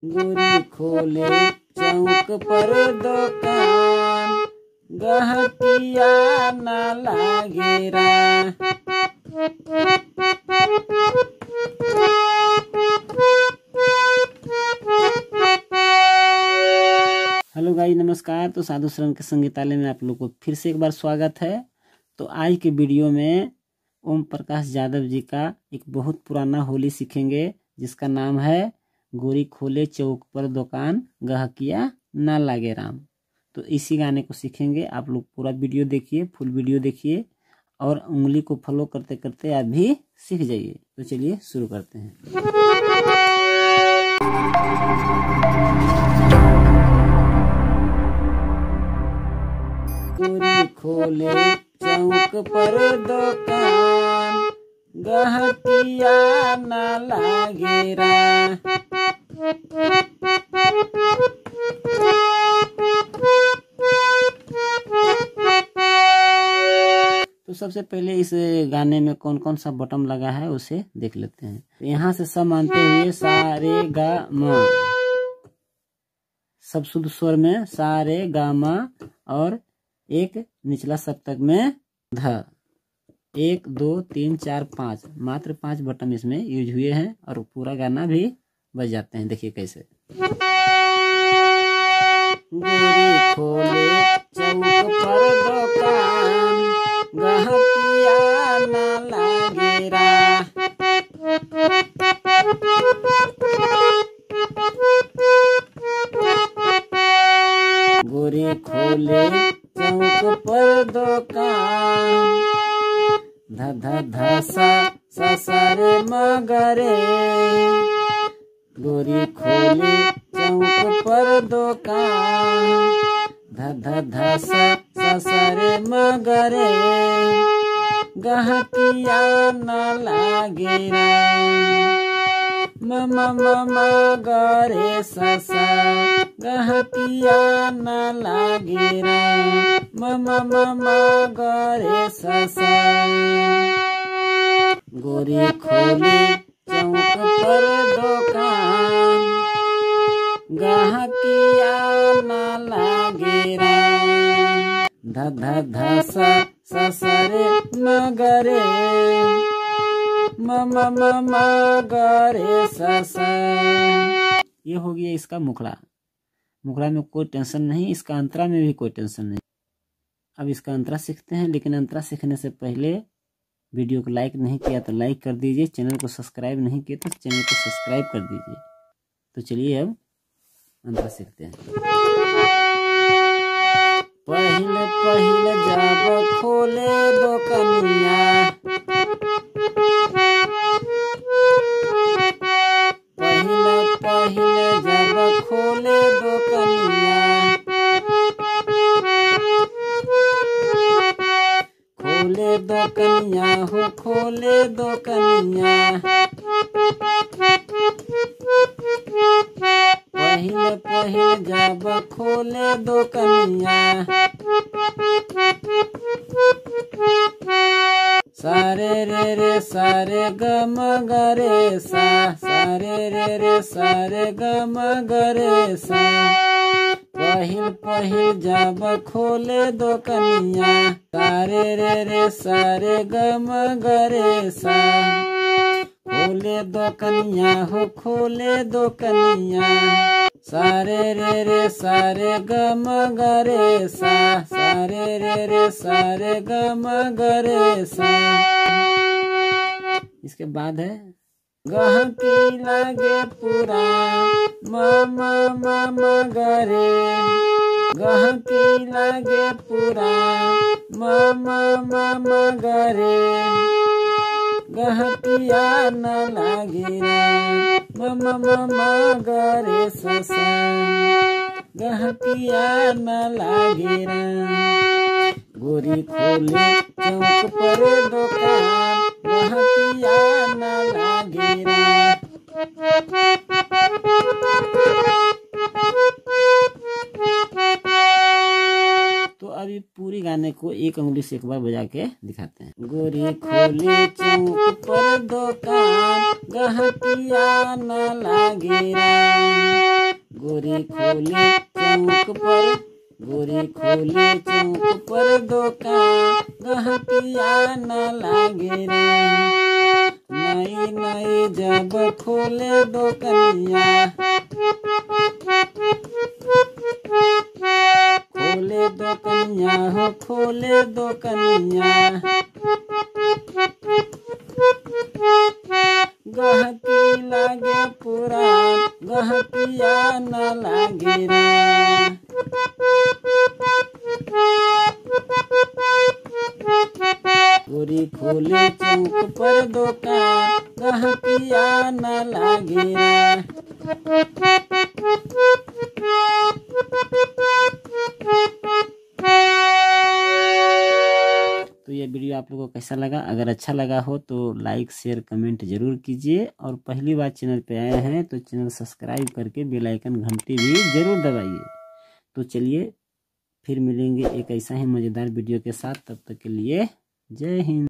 गोरी खोले चौक पर दुकान, गहकिया न लागे रा। हेलो गाइस, नमस्कार। तो साधु शरण के संगीतालय में आप लोग को फिर से एक बार स्वागत है। तो आज के वीडियो में ओम प्रकाश यादव जी का एक बहुत पुराना होली सीखेंगे, जिसका नाम है गोरी खोले चौक पर दुकान, गहकिया ना लागे राम। तो इसी गाने को सीखेंगे। आप लोग पूरा वीडियो देखिए, फुल वीडियो देखिए और उंगली को फॉलो करते करते आप भी सीख जाइए। तो चलिए शुरू करते हैं। गोरी खोले चौक पर दुकान, गहकिया न लागे रा। तो सबसे पहले इस गाने में कौन कौन सा बटन लगा है उसे देख लेते हैं। तो यहाँ से सब मानते हुए सा रे गा मा, सब शुद्ध स्वर में सा रे गा मा, और एक निचला सप्तक में ध। 1 2 3 4 5, मात्र 5 बटन इसमें यूज हुए हैं और पूरा गाना भी बज जाते हैं। देखिए कैसे। गोरी खोले चौक पर दुकान, गहकिया न लागे रा। गोरी खोले चौक पर दुकान, ध ध ध सा सा रे मगरे। गोरी खोले चौक पर दुकान, ध ध ध सा रे मगरे। गहकिया न लागे रा। म गरे सा सा, गहकिया न लागे रा। म गरे सा सा। गोरी खोले चौक पर दुकान, गहकिया न लागे रा। ध ध ध सा रे मगरे। म गरे सा सा। ये हो गया इसका मुखड़ा। मुखड़ा में कोई टेंशन नहीं, इसका अंतरा में भी कोई टेंशन नहीं। अब इसका अंतरा सीखते हैं, लेकिन अंतरा सीखने से पहले वीडियो को लाइक नहीं किया तो लाइक कर दीजिए, चैनल को सब्सक्राइब नहीं किया तो चैनल को सब्सक्राइब कर दीजिए। तो चलिए अब अंतरा सीखते हैं। पहले पहले जब खोले दुकनिया, पहले पहले जब खोले दुकनिया, खोले दुकनिया हो खोले दुकनिया। पहले पहले जब खोले दुकनिया, सारे रे सारे गम गरे सा, सारे रे सारे गम गरे सा। पहिल पहिल जब खोले दुकनिया, सारे रे सारे गम गरे सा। खोले दुकनिया हो खोले दुकनिया, सारे रे सारे गम गरे सा, सारे रे सारे गम गरे सा। इसके बाद है गहकी लागे पूरा, म गरे। गहकी लागे पूरा, म गरे। गहकिया न लागे रा। म गरे सा सा। गहकिया न लागे रा। गोरी खोले चौक पर दुकान, गहकिया न लागे रा। तो अभी पूरी गाने को एक उंगली से एक बार बजा के दिखाते हैं। गोरी खोले चौक पर दुकान, गहकिया न लागे रा। गोरी खोले चौक पर, गोरी खोले चौक पर दुकान, गहकिया न लागे रे। नई नई जब खोले दुकनिया, खोले दुकनिया हो खोले दुकनिया, गहकी लागे पुरान, गहकिया न लागे रे। गोरी खोले चौक पर दुकान, गहकिया न लागे रे। तो ये वीडियो आप लोगों को कैसा लगा? अगर अच्छा लगा हो तो लाइक शेयर कमेंट जरूर कीजिए, और पहली बार चैनल पे आए हैं तो चैनल सब्सक्राइब करके बेल आइकन घंटी भी जरूर दबाइए। तो चलिए फिर मिलेंगे एक ऐसा ही मज़ेदार वीडियो के साथ, तब तक के लिए जय हिंद।